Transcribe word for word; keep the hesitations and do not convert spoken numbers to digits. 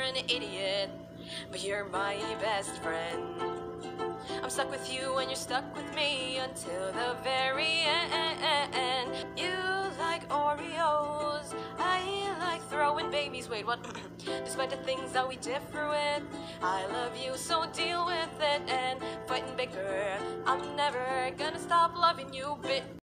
an idiot, but you're my best friend. I'm stuck with you and you're stuck with me until the very end. You like Oreos, I like throwing babies. Wait, what? Despite the things that we differ with, I love you, so deal with it and fight and bicker. I'm never gonna stop loving you, bitch.